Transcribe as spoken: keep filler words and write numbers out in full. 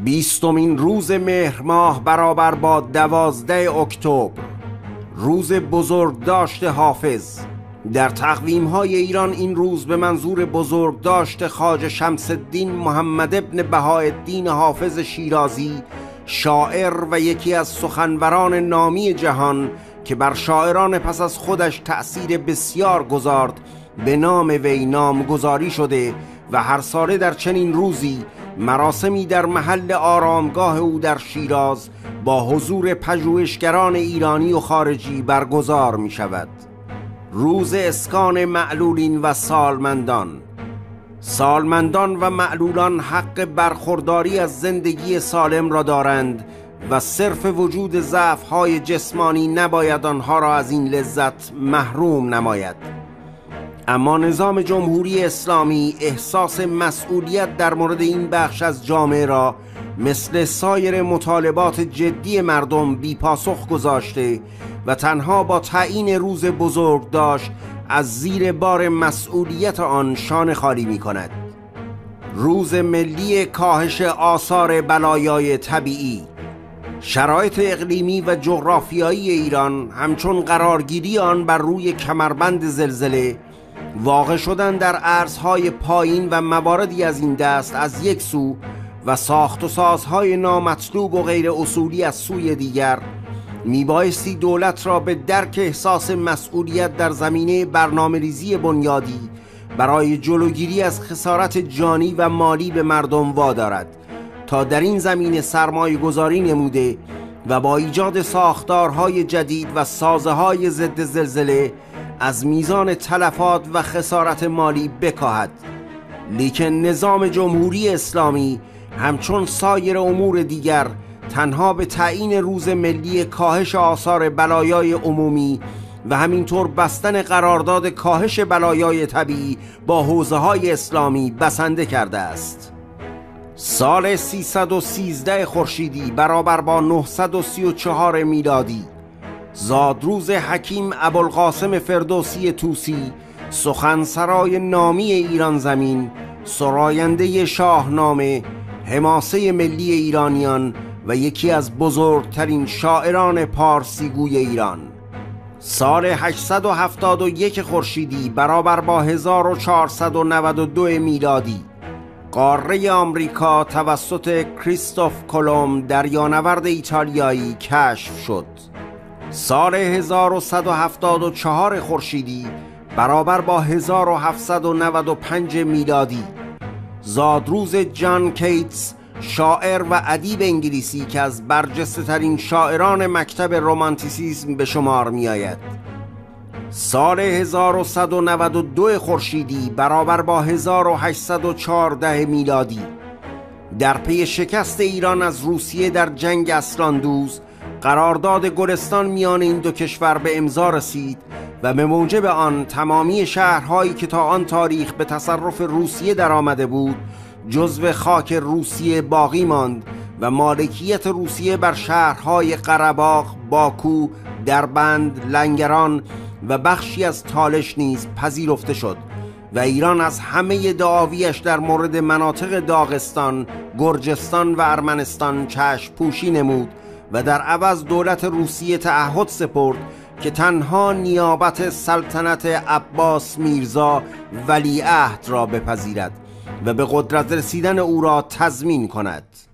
بیستمین روز مهر ماه برابر با دوازده اکتبر، روز بزرگداشت حافظ. در تقویم‌های ایران این روز به منظور بزرگداشت خواجه شمس الدین محمد ابن بهاءالدین حافظ شیرازی، شاعر و یکی از سخنوران نامی جهان که بر شاعران پس از خودش تأثیر بسیار گذارد، به نام وی نامگذاری شده و هر ساله در چنین روزی مراسمی در محل آرامگاه او در شیراز با حضور پژوهشگران ایرانی و خارجی برگزار می شود. روز اسکان معلولین و سالمندان. سالمندان و معلولان حق برخورداری از زندگی سالم را دارند و صرف وجود ضعف‌های جسمانی نباید آنها را از این لذت محروم نماید. اما نظام جمهوری اسلامی احساس مسئولیت در مورد این بخش از جامعه را مثل سایر مطالبات جدی مردم بی پاسخ گذاشته و تنها با تعیین روز بزرگداشت از زیر بار مسئولیت آن شانه خالی می کند. روز ملی کاهش آثار بلایای طبیعی. شرایط اقلیمی و جغرافیایی ایران همچون قرارگیری آن بر روی کمربند زلزله، واقع شدن در ارزهای پایین و مواردی از این دست از یک سو و ساخت و سازهای نامطلوب و غیر اصولی از سوی دیگر، میبایستی دولت را به درک احساس مسئولیت در زمینه برنامه‌ریزی بنیادی برای جلوگیری از خسارت جانی و مالی به مردم وادارد تا در این زمینه سرمایه گذاری نموده و با ایجاد ساختارهای جدید و سازه‌های ضد زلزله از میزان تلفات و خسارت مالی بکاهد. لیکن نظام جمهوری اسلامی همچون سایر امور دیگر تنها به تعیین روز ملی کاهش آثار بلایای عمومی و همینطور بستن قرارداد کاهش بلایای طبیعی با حوزه‌های اسلامی بسنده کرده است. سال سیصد و سیزده خورشیدی برابر با نهصد و سی و چهار میلادی، زادروز حکیم ابوالقاسم فردوسی طوسی، سخنسرای نامی ایران زمین، سراینده شاهنامه، حماسه ملی ایرانیان و یکی از بزرگترین شاعران پارسیگوی ایران. سال هشتصد و هفتاد و یک خورشیدی برابر با هزار و چهارصد و نود و دو میلادی، قاره آمریکا توسط کریستوف کلمب دریانورد ایتالیایی کشف شد. سال هزار و صد و هفتاد و چهار خورشیدی برابر با هزار و هفتصد و نود و پنج میلادی، زادروز جان کیتس، شاعر و ادیب انگلیسی که از برجسته ترین شاعران مکتب رمانتیسیسم به شمار می آید. سال هزار و صد و نود و دو خورشیدی برابر با هزار و هشتصد و چهارده میلادی، در پی شکست ایران از روسیه در جنگ اسلاندوز، قرارداد گلستان میان این دو کشور به امضا رسید و به موجب آن تمامی شهرهایی که تا آن تاریخ به تصرف روسیه در آمده بود جزو خاک روسیه باقی ماند و مالکیت روسیه بر شهرهای قره‌باغ، باکو، دربند، لنگران و بخشی از تالش نیز پذیرفته شد و ایران از همه دعاویش در مورد مناطق داغستان، گرجستان و ارمنستان چشم پوشی نمود و در عوض دولت روسیه تعهد سپرد که تنها نیابت سلطنت عباس میرزا ولیعهد را بپذیرد و به قدرت رسیدن او را تضمین کند.